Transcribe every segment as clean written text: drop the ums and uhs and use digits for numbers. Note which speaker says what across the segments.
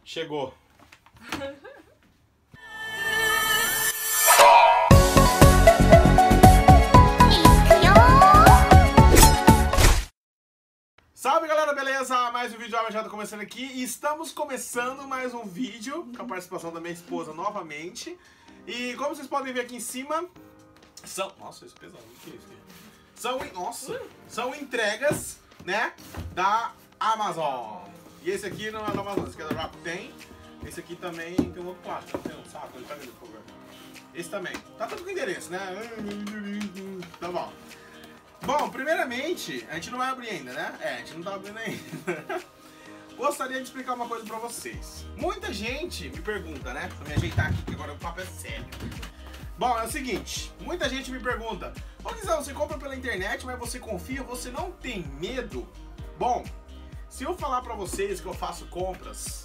Speaker 1: Chegou. Salve galera, beleza? Mais um vídeo já tá começando aqui e estamos começando mais um vídeo com a participação da minha esposa novamente. E como vocês podem ver aqui em cima, são... Nossa, isso é pesado, o que é isso? São entregas, né, da Amazon. E esse aqui não é da Amazon, esse aqui é da Rakuten. Esse aqui também tem um outro plástico, tem um saco, ele pega ali, por favor. Esse também. Tá tudo com endereço, né? Tá bom. Bom, primeiramente, a gente não vai abrir ainda, né? A gente não tá abrindo ainda. Gostaria de explicar uma coisa pra vocês. Muita gente me pergunta, né? Pra me ajeitar aqui, que agora o papo é sério. Bom, é o seguinte, muita gente me pergunta: ô Guizão, você compra pela internet, mas você confia, você não tem medo? Bom, se eu falar pra vocês que eu faço compras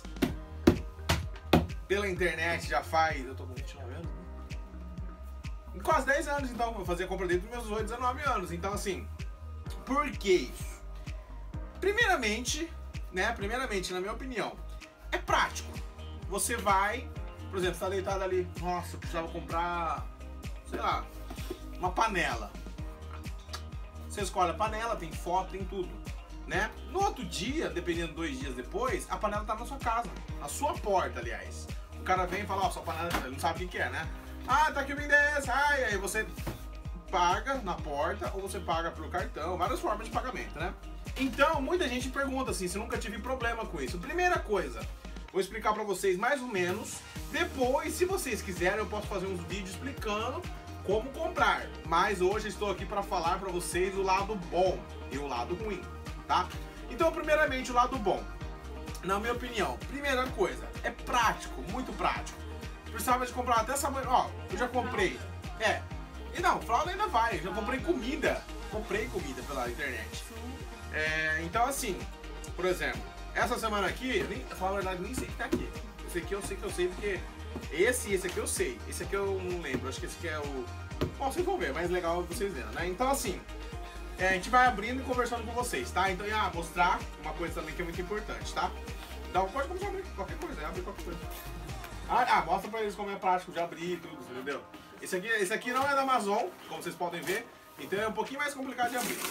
Speaker 1: pela internet já faz... Eu tô com 29 anos, né? Quase 10 anos, então. Eu fazia compra desde os meus 18, 19 anos. Então, assim, por que isso? Primeiramente, na minha opinião, é prático. Você vai, por exemplo, você tá deitado ali, nossa, eu precisava comprar, sei lá, uma panela. Você escolhe a panela, tem foto, tem tudo, né? No outro dia, dependendo, 2 dias depois, a panela tá na sua casa, na sua porta, aliás. O cara vem e fala, ó, sua panela, ele não sabe o que é, né? Ah, tá aqui o endereço. Ah, e aí você paga na porta ou você paga pelo cartão, várias formas de pagamento, né? Então, muita gente pergunta assim, se nunca tive problema com isso. Primeira coisa, vou explicar pra vocês mais ou menos. Depois, se vocês quiserem, eu posso fazer uns vídeos explicando como comprar. Mas hoje eu estou aqui pra falar pra vocês o lado bom e o lado ruim, tá? Então, primeiramente, o lado bom. Na minha opinião, primeira coisa, é prático, muito prático. Precisava de comprar até sabão, ó, eu já comprei. E não, fralda ainda vai, eu já comprei comida. Comprei comida pela internet. Então assim, por exemplo, essa semana aqui, pra falar a verdade, nem sei que tá aqui. Esse aqui eu sei que eu sei porque esse aqui eu sei. Esse aqui eu não lembro, acho que esse aqui é o... Bom, vocês vão ver, mas legal vocês vendo, né? Então assim, a gente vai abrindo e conversando com vocês, tá? Então ia mostrar uma coisa também que é muito importante, tá? Então pode começar a abrir qualquer coisa, abre qualquer coisa. Mostra pra eles como é prático de abrir e tudo, entendeu? Esse aqui não é da Amazon, como vocês podem ver, então é um pouquinho mais complicado de abrir.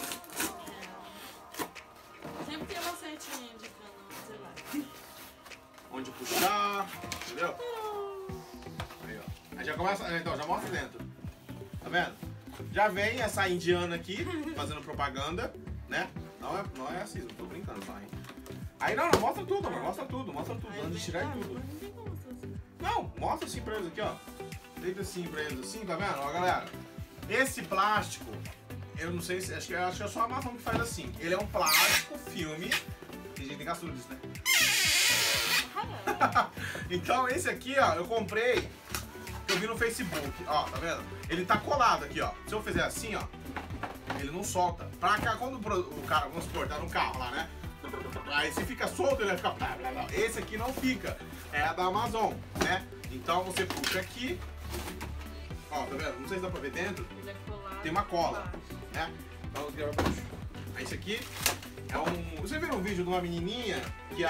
Speaker 2: Sempre tem uma setinha indicando no celular.
Speaker 1: Onde puxar, entendeu? Aí, ó. Aí já começa, então, já mostra dentro. Tá vendo? Já vem essa indiana aqui, fazendo propaganda, né? Não é assim, não tô brincando, só, hein? Aí não, mostra tudo, amor, mostra tudo, antes de tirar tudo. Não, mostra assim pra eles aqui, ó. Deita assim pra eles assim, tá vendo? Ó, galera, esse plástico, eu não sei se, acho que é só a Amazon que faz assim. Ele é um plástico filme. Tem gente que tem gastura disso, né? Então esse aqui, ó, eu comprei, eu vi no Facebook, ó, tá vendo? Ele tá colado aqui, ó. Se eu fizer assim, ó, ele não solta. Pra cá, quando o cara, vamos supor, tá no carro lá, né? Aí se fica solto, ele vai ficar... Esse aqui não fica, é a da Amazon, né? Então você puxa aqui, ó, tá vendo? Não sei se dá pra ver dentro, tem uma cola, né? Então, aí esse aqui é um... Você viu um vídeo de uma menininha que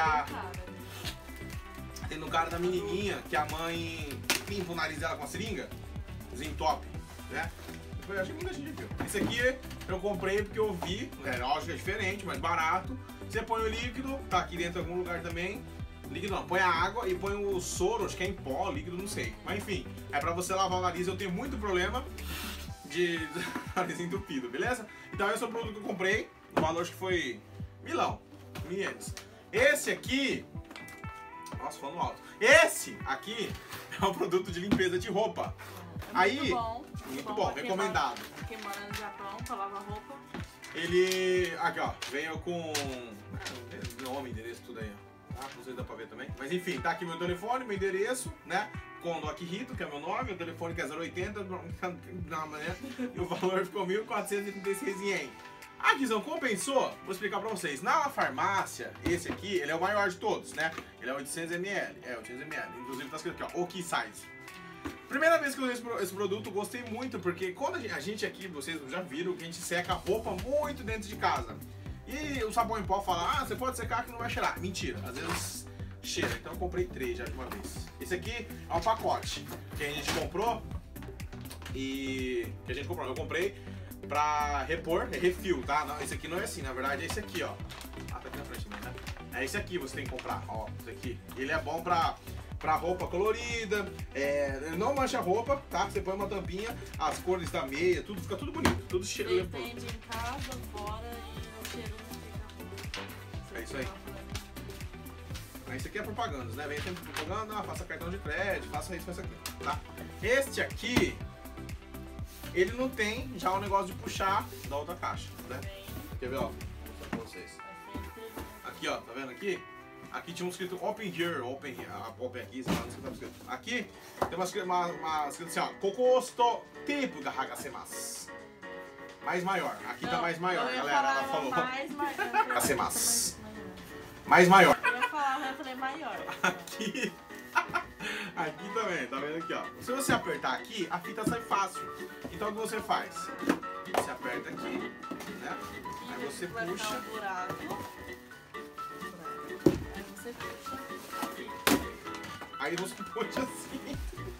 Speaker 1: tem no cara da menininha que a mãe limpa o nariz dela com a seringa? Zintope, né? Eu achei muita gente viu. Esse aqui eu comprei porque eu vi, lógico que é diferente, mais barato. Você põe o líquido, tá aqui dentro em algum lugar também. Líquido não, põe a água e põe o soro, acho que é em pó, líquido, não sei. Mas enfim, é pra você lavar o nariz. Eu tenho muito problema de nariz entupido, beleza? Então esse é o produto que eu comprei, o valor acho que foi milão, meninos. Esse aqui, nossa, falando alto. Esse aqui é um produto de limpeza de roupa. Aí, muito bom, recomendado.
Speaker 2: Quem mora no Japão, pra lavar roupa.
Speaker 1: Ele, aqui ó, veio com nome, endereço, tudo aí, ó. Tá? Não sei se dá pra ver também. Mas enfim, tá aqui meu telefone, meu endereço, né? Com o Akihito, que é meu nome, o telefone que é 080, e o valor ficou 1.436 ien. Ah, Guizão, compensou? Vou explicar pra vocês. Na farmácia, esse aqui, ele é o maior de todos, né? Ele é 800 ml, 800 ml. Inclusive tá escrito aqui, ó, Oki Size. Primeira vez que eu usei esse produto, gostei muito, porque quando a gente aqui, vocês já viram, que a gente seca a roupa muito dentro de casa. E o sabão em pó fala, ah, você pode secar que não vai cheirar. Mentira, às vezes cheira. Então eu comprei 3 já de uma vez. Esse aqui é um pacote que a gente comprou e... eu comprei pra repor, é refil, tá? Não, esse aqui não é assim, na verdade é esse aqui, ó. Ah, tá aqui na frente, né? É esse aqui você tem que comprar, ó, esse aqui. Ele é bom pra roupa colorida, não mancha a roupa, tá? Você põe uma tampinha, as cores da meia, tudo fica tudo bonito, tudo cheiro.
Speaker 2: Vende em casa, fora e o cheiro não fica.
Speaker 1: É isso aí. Aí isso aqui é propagandas, né? Vem tempo de propaganda, faça cartão de crédito, faça isso, faça aquilo, tá? Este aqui, ele não tem já o negócio de puxar da outra caixa, né? Quer ver, ó? Vou mostrar pra vocês. Aqui, ó, tá vendo aqui? Aqui tinha um escrito Open Here, Open aqui, sei lá, não sei o que tá escrito. Aqui tem uma escrito assim, ó, Kokosto Tepu ga hagashemasu. Mais maior, aqui tá mais maior, galera, ela falou.
Speaker 2: Mais maior.
Speaker 1: Hagashemasu. Mais maior.
Speaker 2: Eu falei maior.
Speaker 1: Aqui. Aqui também, tá vendo aqui, ó. Se você apertar aqui, a fita sai fácil. Então o que você faz? Você aperta aqui, né? Aí você puxa.
Speaker 2: Você puxa aqui.
Speaker 1: Aí você puxa assim.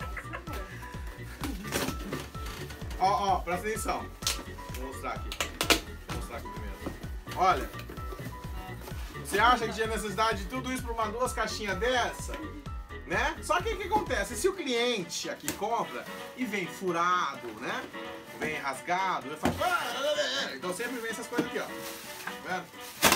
Speaker 1: Ó, presta atenção. Vou mostrar aqui. Vou mostrar aqui primeiro. Olha. Você acha que tinha necessidade de tudo isso para duas caixinhas dessa? Né? Só que o que acontece? Se o cliente aqui compra e vem furado, né? Vem rasgado, ele fala... Então sempre vem essas coisas aqui, ó. Tá vendo?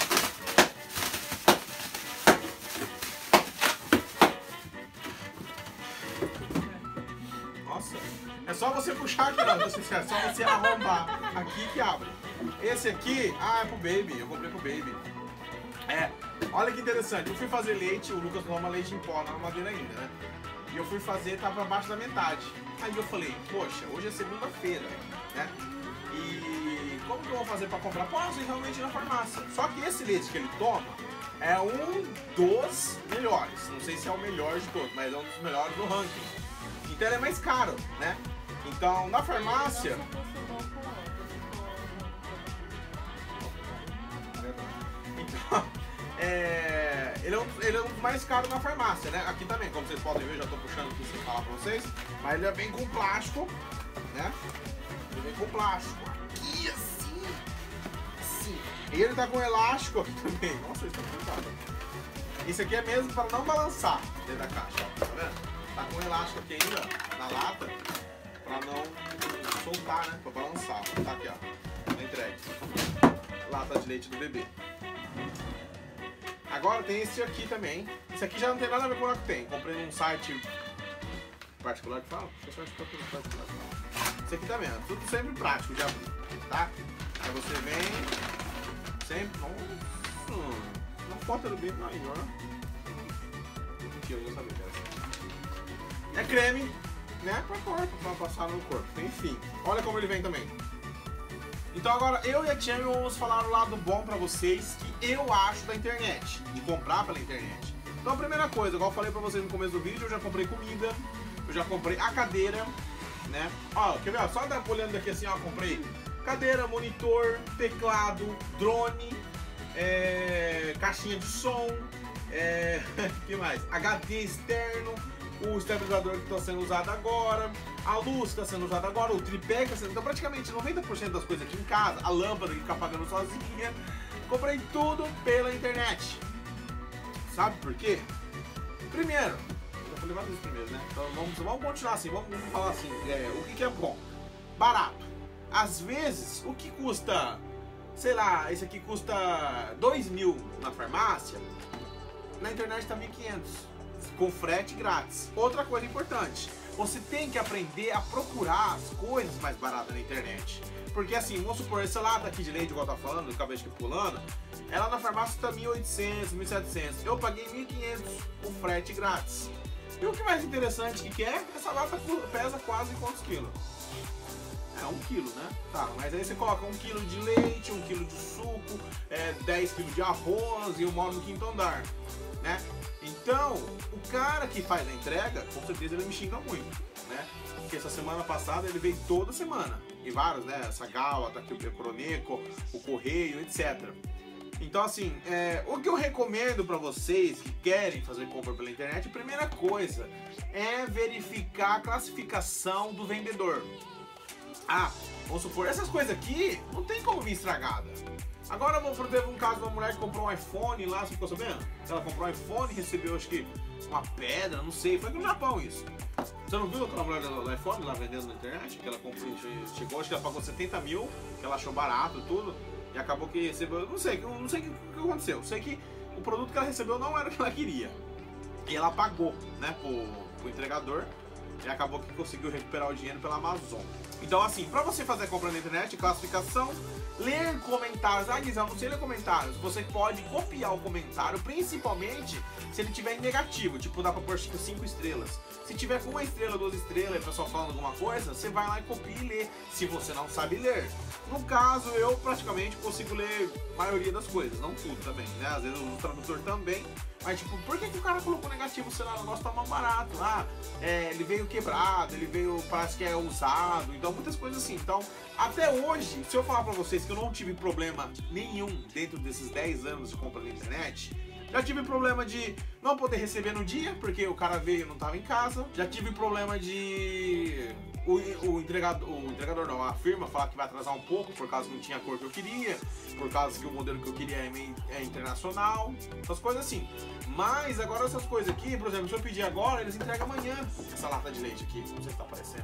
Speaker 1: Nossa, é só você puxar aqui, ó. É só você arrombar aqui que abre. Esse aqui, é pro Baby, eu comprei pro Baby. Olha que interessante, eu fui fazer leite, o Lucas toma leite em pó, na madeira ainda, né? E eu fui fazer, tava abaixo da metade. Aí eu falei, poxa, hoje é segunda-feira, né? E como que eu vou fazer pra comprar? Posso ir realmente na farmácia. Só que esse leite que ele toma é um dos melhores. Não sei se é o melhor de todos, mas é um dos melhores do ranking. Então ele é mais caro, né? Então na farmácia... Então, ele é um dos mais caros na farmácia, né? Aqui também, como vocês podem ver, eu já tô puxando aqui sem falar pra vocês. Mas ele vem com plástico, né? Ele vem com plástico. Aqui, assim. Assim. E ele tá com elástico aqui também. Nossa, isso tá pesado. Isso aqui é mesmo para não balançar dentro da caixa, ó. Tá vendo? Tá com elástico aqui ainda, na lata, pra não soltar, né? Pra balançar. Tá aqui, ó. Tá entregue. Lata de leite do bebê. Agora tem esse aqui também. Esse aqui já não tem nada a ver com o que tem. Comprei num site particular que fala? Esse aqui também, ó. Tudo sempre prático de abrir, tá? Aí você vem sempre. Nossa, uma foto do bebê maior. Aqui eu já sabia que era assim. É creme, né? Pra corpo, pra passar no corpo. Enfim, olha como ele vem também. Então agora eu e a Tia vamos falar o lado bom pra vocês que eu acho da internet, de comprar pela internet. Então a primeira coisa, igual eu falei pra vocês no começo do vídeo, eu já comprei comida, eu já comprei a cadeira, né? Ó, quer ver? Só olhando daqui assim, ó, comprei cadeira, monitor, teclado, drone, caixinha de som, que mais? HD externo, o estabilizador que está sendo usado agora, a luz que está sendo usada agora, o tripé que está sendo... Então praticamente 90% das coisas aqui em casa, a lâmpada que fica apagando sozinha, comprei tudo pela internet. Sabe por quê? Primeiro, eu falei várias vezes primeiro, né? Então vamos continuar assim, vamos falar assim, o que é bom? Barato. Às vezes, o que custa, sei lá, esse aqui custa 2.000 na farmácia, na internet tá 1.500. Com frete grátis. Outra coisa importante, você tem que aprender a procurar as coisas mais baratas na internet. Porque assim, vamos supor, essa lata aqui de leite, igual eu tava falando, acabei de pulando, ela na farmácia tá 1.800, 1.700. Eu paguei 1.500 com frete grátis. E o que mais interessante que é, essa lata pesa quase quantos quilos? 1 quilo, né? Tá, mas aí você coloca 1 quilo de leite, 1 quilo de suco, 10 quilos de arroz e eu moro no 5º andar, né? Então, o cara que faz a entrega, com certeza ele me xinga muito, né? Porque essa semana passada ele veio toda semana. E vários, né? Essa Gala, tá aqui o Croneco, o Correio, etc. Então, assim, o que eu recomendo pra vocês que querem fazer compra pela internet, a primeira coisa é verificar a classificação do vendedor. Ah, vamos supor, essas coisas aqui não tem como vir estragada. Agora, teve um caso de uma mulher que comprou um iPhone lá, você ficou sabendo? Ela comprou um iPhone e recebeu, acho que, uma pedra, não sei, foi no Japão isso. Você não viu aquela mulher do iPhone lá vendendo na internet? Que ela comprou, chegou, acho que ela pagou 70 mil, que ela achou barato e tudo. E acabou que recebeu, não sei o que aconteceu. Sei que o produto que ela recebeu não era o que ela queria. E ela pagou, né, pro entregador. E acabou que conseguiu recuperar o dinheiro pela Amazon. Então, assim, pra você fazer a compra na internet, classificação, ler comentários. Ah, Guizão, não sei ler comentários. Você pode copiar o comentário, principalmente se ele tiver em negativo. Tipo, dá pra pôr 5 estrelas. Se tiver com 1 estrela, 2 estrelas, e o pessoal falando alguma coisa, você vai lá e copia e lê, se você não sabe ler. No caso, eu praticamente consigo ler a maioria das coisas, não tudo também, né? Às vezes eu uso o tradutor também. Mas tipo, por que o cara colocou negativo? Sei lá, o negócio tá mal barato. Ah, ele veio quebrado, ele veio, parece que é usado. Então, muitas coisas assim. Então, até hoje, se eu falar pra vocês que eu não tive problema nenhum dentro desses 10 anos de compra na internet, já tive problema de não poder receber no dia, porque o cara veio e não tava em casa. Já tive problema de o entregador não, a firma falar que vai atrasar um pouco por causa que não tinha a cor que eu queria, por causa que o modelo que eu queria é internacional, essas coisas assim. Mas agora essas coisas aqui, por exemplo, se eu pedir agora, eles entregam amanhã essa lata de leite aqui, não sei se tá aparecendo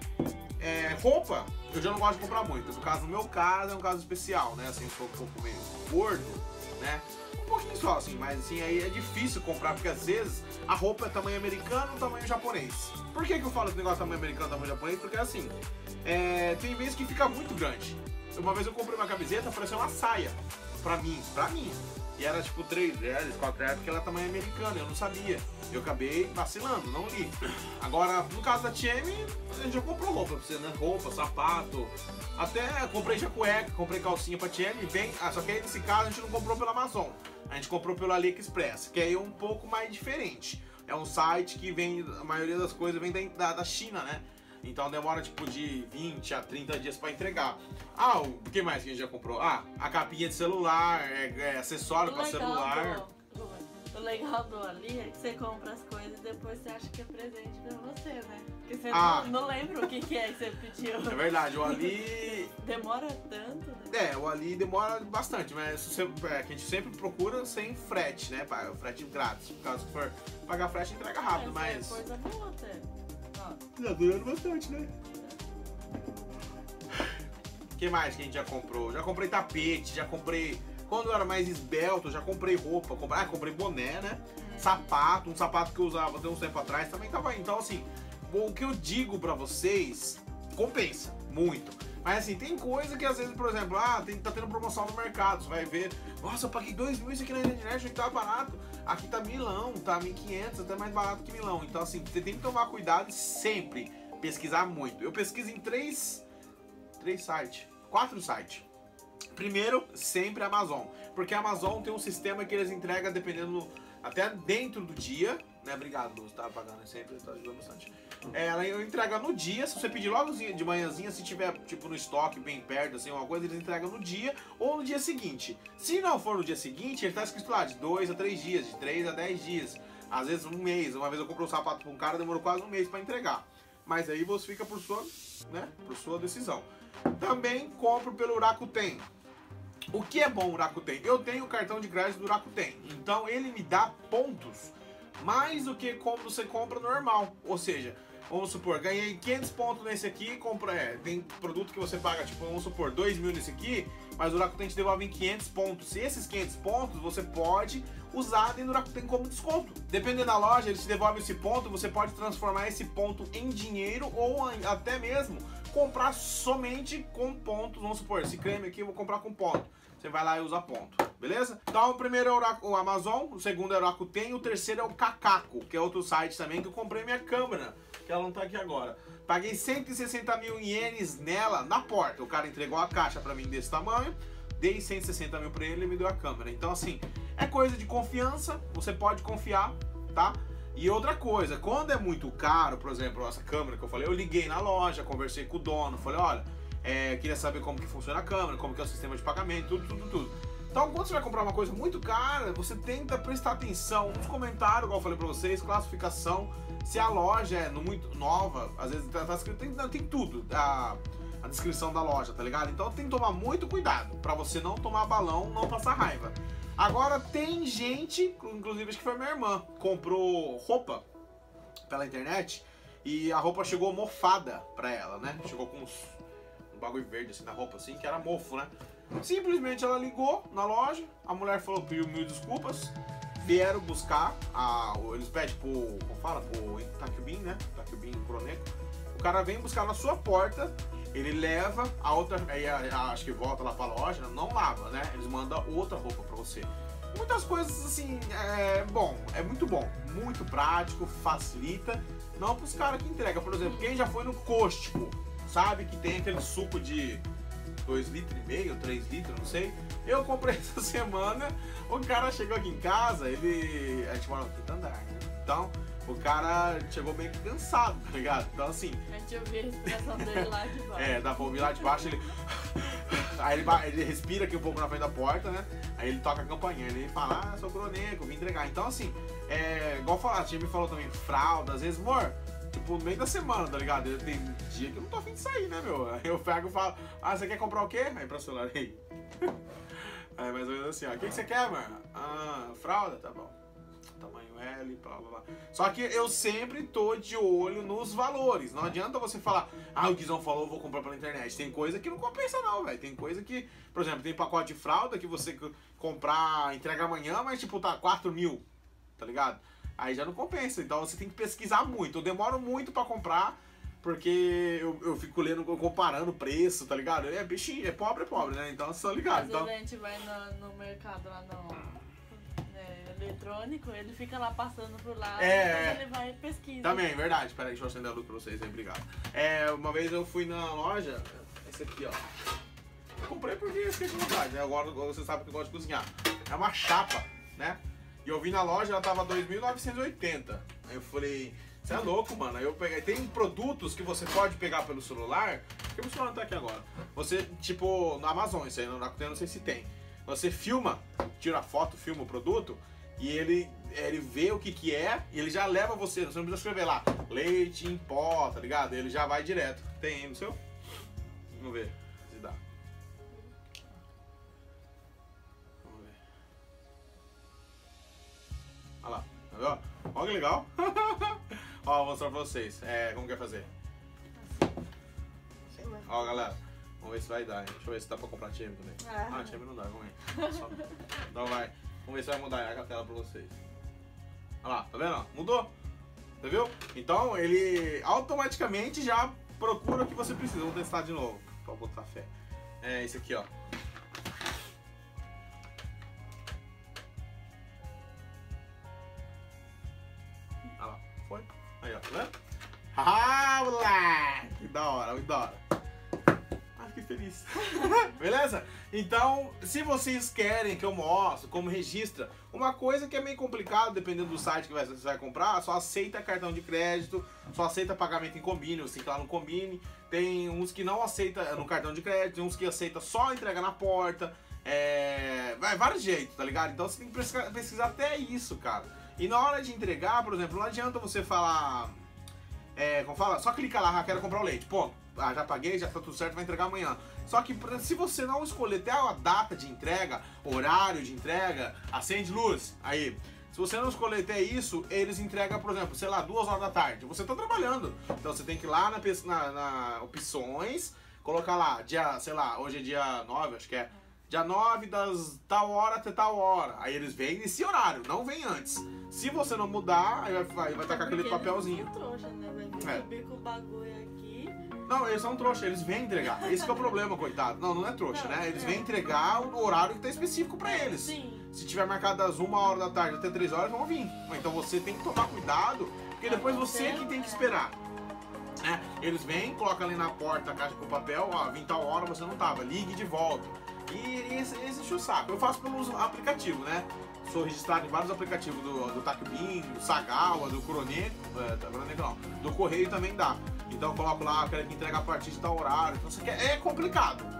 Speaker 1: aí. Roupa, eu já não gosto de comprar muito, por causa do meu caso, é um caso especial, né, assim, sou um pouco meio gordo, né, um pouquinho só, assim, mas assim, aí é difícil comprar, porque às vezes a roupa é tamanho americano ou tamanho japonês. Por que eu falo esse negócio tamanho americano, tamanho japonês? Porque assim, tem vezes que fica muito grande. Uma vez eu comprei uma camiseta, parecia uma saia, pra mim, e era tipo 3 reais, 4 reais, porque ela é tamanho americano, eu não sabia. Eu acabei vacilando, não li. Agora, no caso da TM, a gente já comprou roupa pra você, né? Roupa, sapato. Até comprei já cueca, comprei calcinha pra TM, só que aí nesse caso a gente não comprou pela Amazon. A gente comprou pelo AliExpress, que aí é um pouco mais diferente. É um site que vem, a maioria das coisas vem da China, né? Então demora tipo de 20 a 30 dias pra entregar. Ah, o que mais que a gente já comprou? Ah, a capinha de celular, acessório pra celular.
Speaker 2: O legal do Ali é que você compra as coisas e depois você acha que é presente pra você, né? Porque você não lembra o que é que você pediu.
Speaker 1: É verdade, o Ali...
Speaker 2: Demora tanto, né?
Speaker 1: O Ali demora bastante, mas que a gente sempre procura sem frete, né? Frete grátis. Por causa que for pagar frete, entrega rápido, mas...
Speaker 2: É coisa boa até.
Speaker 1: Tá durando bastante, né? O que mais que a gente já comprou? Já comprei tapete, já comprei... Quando eu era mais esbelto, já comprei roupa, comprei boné, né? Sapato, um sapato que eu usava até uns tempo atrás também tava aí. Então, assim, o que eu digo pra vocês, compensa muito. Mas, assim, tem coisa que às vezes, por exemplo, tá tendo promoção no mercado, você vai ver, nossa, eu paguei 2.000 isso aqui na internet, que tá barato. Aqui tá milão, tá 1.500, até mais barato que milão. Então, assim, você tem que tomar cuidado e sempre pesquisar muito. Eu pesquiso em 4 sites. Primeiro, sempre a Amazon, porque a Amazon tem um sistema que eles entregam dependendo, até dentro do dia, né? Obrigado, Luz, tá pagando sempre, tá ajudando bastante. Ela entrega no dia, se você pedir logo de manhãzinha, se tiver tipo no estoque bem perto, assim, alguma coisa, eles entregam no dia ou no dia seguinte. Se não for no dia seguinte, ele tá escrito lá de 2 a 3 dias, de 3 a 10 dias, às vezes um mês. Uma vez eu comprei um sapato pra um cara, demorou quase um mês pra entregar. Mas aí você fica por sua decisão. Também compro pelo Rakuten. O que é bom o Rakuten? Eu tenho o cartão de crédito do Rakuten, então ele me dá pontos mais do que como você compra normal. Ou seja, vamos supor, ganhei 500 pontos nesse aqui, tem produto que você paga, tipo, vamos supor, 2.000 nesse aqui, mas o Rakuten te devolve em 500 pontos. E esses 500 pontos você pode usar dentro do Rakuten como desconto. Dependendo da loja, ele te devolve esse ponto, você pode transformar esse ponto em dinheiro ou até mesmo comprar somente com pontos. Vamos supor, esse creme aqui eu vou comprar com ponto. Você vai lá e usa ponto, beleza? Então o primeiro é o Amazon, o segundo é o Rakuten, o terceiro é o Kakaku, que é outro site também que eu comprei minha câmera, que ela não tá aqui agora. Paguei 160 mil ienes nela, na porta. O cara entregou a caixa pra mim desse tamanho, dei 160 mil pra ele e me deu a câmera. Então assim, é coisa de confiança, você pode confiar, tá? E outra coisa, quando é muito caro, por exemplo, essa câmera que eu falei, eu liguei na loja, conversei com o dono, falei, olha, queria saber como que funciona a câmera, como que é o sistema de pagamento, tudo. Então, quando você vai comprar uma coisa muito cara, você tenta prestar atenção nos comentários, igual eu falei pra vocês, classificação, se a loja é muito nova, às vezes tá escrito, tem tudo, a descrição da loja, tá ligado? Então tem que tomar muito cuidado pra você não tomar balão, não passar raiva. Agora tem gente, inclusive acho que foi minha irmã, comprou roupa pela internet e a roupa chegou mofada pra ela, né? Chegou com um bagulho verde assim na roupa, assim, que era mofo, né? Simplesmente ela ligou na loja, a mulher falou, pediu 1000 desculpas, vieram buscar, eles pedem pro Takubin, né? Takubin Kuroneko. O cara vem buscar na sua porta, ele leva a outra, aí acho que volta lá pra loja, não lava, né? Eles mandam outra roupa pra você. Muitas coisas assim, é muito bom, muito prático, facilita. Não pros caras que entregam, por exemplo, quem já foi no Costco, sabe que tem aquele suco de 2,5 litros, 3 litros, não sei. Eu comprei essa semana, o cara chegou aqui em casa, a gente mora no quinto andar, né? Então, o cara chegou meio cansado, tá ligado? Então assim...
Speaker 2: A gente ouviu a respiração dele lá de baixo.
Speaker 1: Dá pra ouvir lá de baixo, ele... Aí ele respira aqui um pouco na frente da porta, né? Aí ele toca a campainha, ele fala, sou Kuroneko, vim entregar. Então assim, igual a tia me falou também, fralda, às vezes, amor, tipo, no meio da semana, tá ligado? Tem dia que eu não tô afim de sair, né, meu? Aí eu pego e falo, você quer comprar o quê? Aí pra celular, aí. Aí mais ou menos assim, ó, o que você quer, mano? Fralda? Tá bom. Tamanho L, blá blá blá. Só que eu sempre tô de olho nos valores. Não adianta você falar, o Guizão falou, eu vou comprar pela internet. Tem coisa que não compensa não, velho. Tem coisa que, por exemplo, tem pacote de fralda que você comprar, entrega amanhã, mas tipo, tá 4.000, tá ligado? Aí já não compensa. Então você tem que pesquisar muito. Eu demoro muito pra comprar, porque eu fico lendo, comparando o preço, tá ligado? Bichinho, é pobre, né? Então você tá ligado.
Speaker 2: Às vezes a gente vai no mercado lá no... eletrônico, ele fica lá passando por lá, depois ele vai e pesquisa.
Speaker 1: Também, verdade. Peraí, deixa eu acender a luz pra vocês aí, obrigado. Uma vez eu fui na loja, esse aqui, ó. Eu comprei porque eu fiquei com vontade, né? Agora você sabe que eu gosto de cozinhar. É uma chapa, né? E eu vi na loja, ela tava 2.980. Aí eu falei, você é louco, mano. Aí eu peguei. Tem produtos que você pode pegar pelo celular, que o celular tá aqui agora. Você, tipo, na Amazon, isso aí, na Rakuten, não sei se tem. Você filma, tira a foto, filma o produto, e ele vê o que é, e ele já leva você não precisa escrever lá, leite em pó, tá ligado? Ele já vai direto. Tem aí no seu? Vamos ver se dá. Vamos ver. Olha lá, tá vendo? Olha que legal. Ó, vou mostrar pra vocês. Como que é fazer?
Speaker 2: Sei lá.
Speaker 1: Ó, galera. Vamos ver se vai dar, hein? Deixa eu ver se dá pra comprar time também. Time não dá, vamos ver. Então vai. Vamos ver se vai mudar a tela pra vocês. Olha lá, tá vendo? Mudou. Você viu? Então ele automaticamente já procura o que você precisa. Vamos testar de novo. Pra botar fé. Esse aqui, ó. Olha lá, foi. Aí, ó, tá vendo? Moleque! Que da hora, muito da hora. Fiquei feliz. Beleza? Então, se vocês querem que eu mostre como registra, uma coisa que é meio complicado, dependendo do site que você vai comprar, só aceita cartão de crédito, só aceita pagamento em Combine, você tem que ir lá no Combine. Tem uns que não aceita no cartão de crédito, tem uns que aceita só entrega na porta. Vai vários jeitos, tá ligado? Então você tem que pesquisar até isso, cara. E na hora de entregar, por exemplo, não adianta você falar... como fala? Só clica lá, quero comprar o leite, ponto. Já paguei, já tá tudo certo, vai entregar amanhã. Só que se você não escolher até a data de entrega, horário de entrega, acende luz, aí, se você não escolher até isso, eles entregam, por exemplo, sei lá, 2 horas da tarde. Você tá trabalhando, então você tem que ir lá na opções, colocar lá, sei lá, hoje é dia 9, acho que é. Dia 9 das tal hora até tal hora. Aí eles vêm nesse horário, não vem antes. Se você não mudar, aí vai tacar aquele papelzinho.
Speaker 2: Eles são trouxa, né? Vai subir com o bagulho aqui.
Speaker 1: Não, eles são trouxa, eles vêm entregar. Esse que é o problema, coitado. Não é trouxa, né? Eles vêm entregar o horário que tá específico pra eles.
Speaker 2: Sim.
Speaker 1: Se tiver marcado das 1 hora da tarde até 3 horas, vão vir. Então você tem que tomar cuidado, porque depois você que tem que esperar. Eles vêm, colocam ali na porta a caixa com papel, vim tal hora, você não tava, ligue de volta. E esse enche o saco. Eu faço pelos aplicativos, né? Sou registrado em vários aplicativos do Takubin, do Sagawa, do Kuroneko, não, do Correio também dá. Então eu coloco lá, quero que entregue a partir de tal horário. Então é complicado.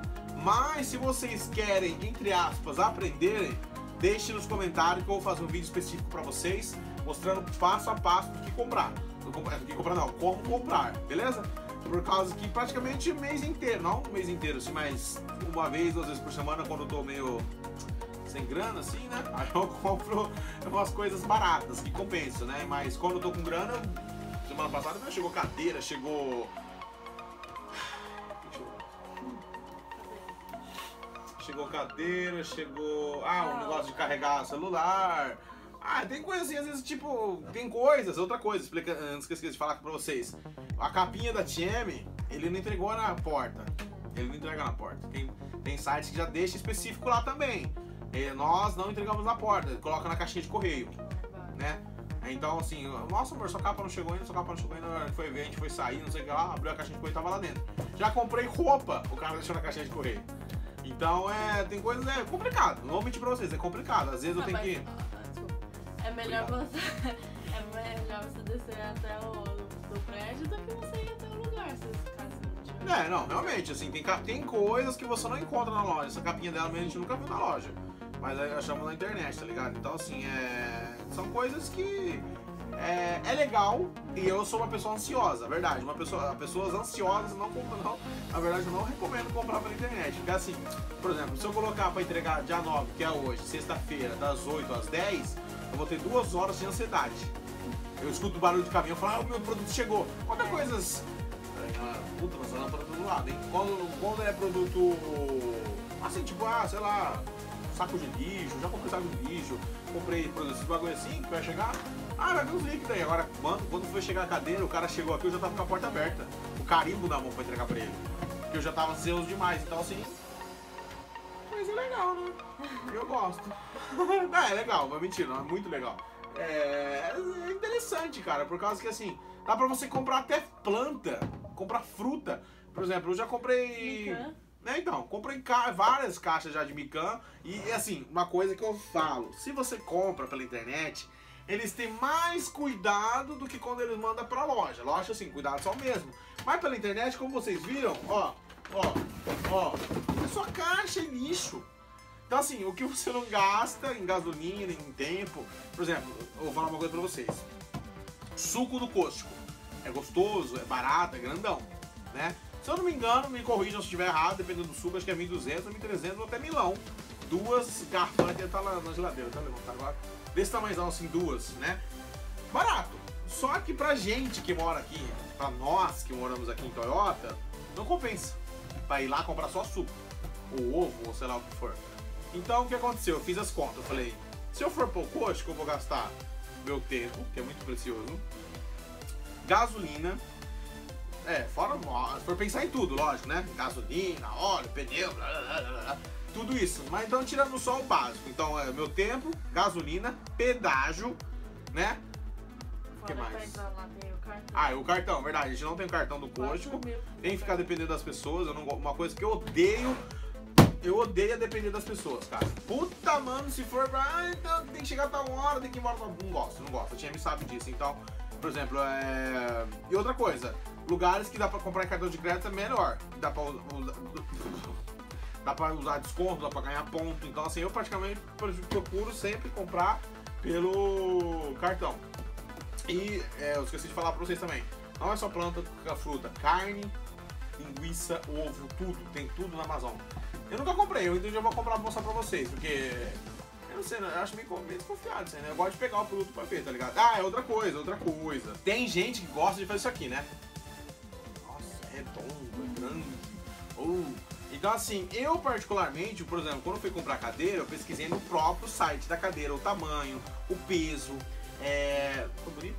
Speaker 1: Mas se vocês querem, entre aspas, aprenderem, deixe nos comentários que eu vou fazer um vídeo específico para vocês, mostrando passo a passo do que comprar. Do que comprar não, como comprar, beleza? Por causa que praticamente o mês inteiro, não o mês inteiro, assim, mas uma vez, 2 vezes por semana, quando eu tô meio sem grana, assim, né? Aí eu compro umas coisas baratas, que compensam, né? Mas quando eu tô com grana, semana passada chegou cadeira, chegou... Chegou cadeira, chegou... um negócio de carregar celular... tem coisa assim, às vezes, tipo, tem coisas, outra coisa, explica, antes que eu esqueci de falar pra vocês. A capinha da TM, ele não entregou na porta. Ele não entrega na porta. Tem sites que já deixa específico lá também. Nós não entregamos na porta, coloca na caixinha de correio, né? Então, assim, nossa amor, sua capa não chegou ainda, na hora que foi ver, a gente foi sair, não sei o que lá, abriu a caixinha de correio e tava lá dentro. Já comprei roupa, o cara deixou na caixinha de correio. Então, tem coisas, complicado, não vou mentir pra vocês, é complicado. Às vezes eu tenho que...
Speaker 2: É melhor você descer até o prédio do que você ir até o lugar, se caso não tiver.
Speaker 1: Não, realmente, assim, tem coisas que você não encontra na loja. Essa capinha dela mesmo a gente nunca viu na loja. Mas aí achamos na internet, tá ligado? Então, assim, são coisas que é legal. E eu sou uma pessoa ansiosa, verdade. Pessoas ansiosas não compram, não. Na verdade, eu não recomendo comprar pela internet. Porque, assim, por exemplo, se eu colocar pra entregar dia 9, que é hoje, sexta-feira, das 8 às 10, eu vou ter 2 horas sem ansiedade. Eu escuto o barulho de caminhão e falo, o meu produto chegou. Quantas coisas... Puta, mas ela tá pra todo lado, hein? Quando é produto... Assim, tipo, sei lá... Saco de lixo, já comprei saco de lixo, comprei produtos, esse bagulho assim, que vai chegar, vai vir uns líquidos aí. Agora, quando foi chegar a cadeira, o cara chegou aqui, eu já tava com a porta aberta, o carimbo na mão pra entregar pra ele, porque eu já tava ansioso demais, então assim, mas é legal, né? Eu gosto. Não, é legal, mas mentira, não é muito legal. É interessante, cara, por causa que assim, dá pra você comprar até planta, comprar fruta, por exemplo, eu já comprei... Então, comprei várias caixas já de mican e assim, uma coisa que eu falo, se você compra pela internet, eles têm mais cuidado do que quando eles mandam pra loja. Lógico assim, cuidado só o mesmo. Mas pela internet, como vocês viram, ó, é só caixa e lixo. Então assim, o que você não gasta em gasolina, em tempo, por exemplo, eu vou falar uma coisa pra vocês. Suco do Costco. É gostoso, é barato, é grandão, né? Se eu não me engano, me corrijam se estiver errado, dependendo do suco, acho que é 1.200, 1.300 ou até milão. 2 garrafas que tá lá na geladeira, tá levantando agora? Desse tamanhozão assim, 2, né? Barato. Só que pra gente que mora aqui, pra nós que moramos aqui em Toyota, não compensa. Pra ir lá comprar só suco, ou ovo, ou sei lá o que for. Então o que aconteceu? Eu fiz as contas, eu falei, se eu for pro Costco, eu vou gastar meu tempo, que é muito precioso, gasolina, fora, se for pensar em tudo, lógico, né? Gasolina, óleo, pneu, blá, blá, blá, blá, tudo isso. Mas então tirando só o básico. Então é meu tempo, gasolina, pedágio, né? O que mais? O cartão, verdade. A gente não tem cartão do Costco. Tem que ficar dependendo das pessoas. Uma coisa que eu odeio é depender das pessoas, cara. Puta, mano, se for então tem que chegar a tal hora, tem que ir embora. Não gosto. A Tia me sabe disso. Então, por exemplo, e outra coisa, lugares que dá pra comprar em cartão de crédito é melhor. Dá pra usar desconto, dá pra ganhar ponto. Então, assim, eu praticamente procuro sempre comprar pelo cartão. E eu esqueci de falar pra vocês também. Não é só planta, fruta, carne, linguiça, ovo, tudo. Tem tudo na Amazon. Eu nunca comprei, eu já vou comprar pra mostrar pra vocês, porque... Eu não sei, eu acho meio desconfiado isso aí, né? Eu gosto de pegar o produto pra ver, tá ligado? É outra coisa. Tem gente que gosta de fazer isso aqui, né? Nossa, é redondo, é grande. Então assim, eu particularmente, por exemplo, quando eu fui comprar cadeira, eu pesquisei no próprio site da cadeira o tamanho, o peso, ficou bonito?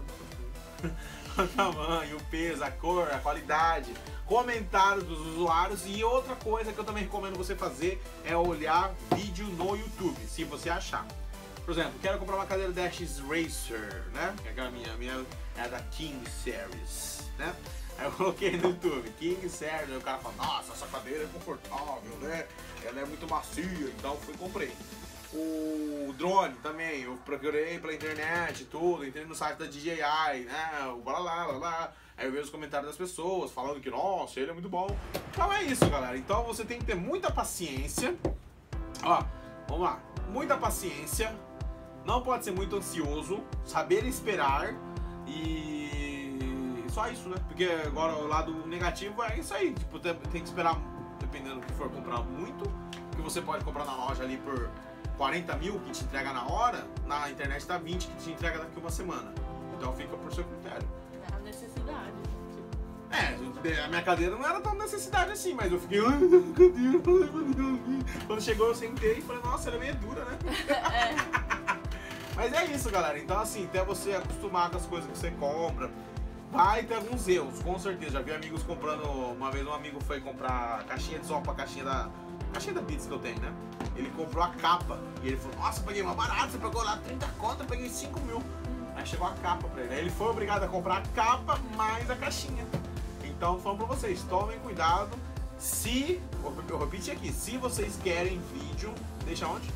Speaker 1: O tamanho, o peso, a cor, a qualidade, comentários dos usuários. E outra coisa que eu também recomendo você fazer é olhar vídeo no YouTube, se você achar. Por exemplo, quero comprar uma cadeira da X-Racer, né? Que é aquela minha é da King Series, né? Aí eu coloquei no YouTube, King Series, aí o cara fala, nossa, essa cadeira é confortável, né? Ela é muito macia, então fui e comprei. O drone também, eu procurei pela internet, tudo, entrei no site da DJI, né? O blá blá blá blá. Aí eu vejo os comentários das pessoas falando que, nossa, ele é muito bom. Então é isso, galera. Então você tem que ter muita paciência. Ó, vamos lá. Muita paciência. Não pode ser muito ansioso. Saber esperar. E só isso, né? Porque agora o lado negativo é isso aí. Tipo, tem que esperar, dependendo do que for comprar muito. Que você pode comprar na loja ali por 40 mil que te entrega na hora. Na internet tá 20 que te entrega daqui uma semana. Então fica por seu critério.
Speaker 2: É a necessidade.
Speaker 1: A minha cadeira não era tão necessidade assim, mas eu fiquei, ai, minha cadeira, ai, meu Deus. Quando chegou eu sentei e falei, nossa, ela é meio dura, né? Mas é isso, galera. Então assim, até você acostumar com as coisas que você compra, vai ter alguns erros, com certeza. Já vi amigos comprando, uma vez um amigo foi comprar caixinha de som pra caixinha da Beats que eu tenho, né? Ele comprou a capa e ele falou, nossa, eu paguei mais barato, você pagou lá 30 conto, eu paguei 5 mil. Aí chegou a capa pra ele. Aí ele foi obrigado a comprar a capa mais a caixinha. Então, falando pra vocês, tomem cuidado. Se, eu repeti aqui, se vocês querem vídeo, deixa onde?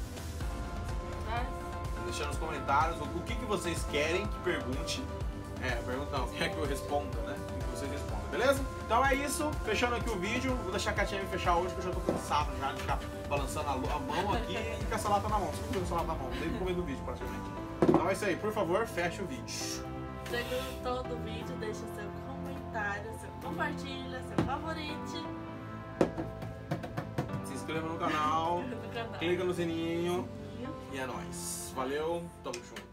Speaker 1: Deixa nos comentários o que vocês querem que pergunte. Pergunta não, quer que eu responda, né? Que vocês respondam, beleza? Então é isso, fechando aqui o vídeo. Vou deixar a Katia me fechar hoje, porque eu já tô cansado já de ficar balançando a mão aqui e com essa lata na mão. Você não com essa lata na mão, desde o começo do vídeo, praticamente. Então é isso aí, por favor, feche o vídeo.
Speaker 2: Se gostou do vídeo, deixa seu comentário, seu compartilha, seu favorite.
Speaker 1: Se inscreva no canal, clica no sininho e é nóis. Valeu, tamo junto.